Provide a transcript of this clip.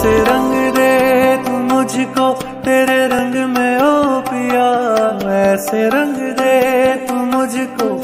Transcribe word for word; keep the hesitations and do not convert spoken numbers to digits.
ऐसे रंग दे तू मुझको तेरे रंग में ओ पिया, ऐसे रंग दे तू मुझको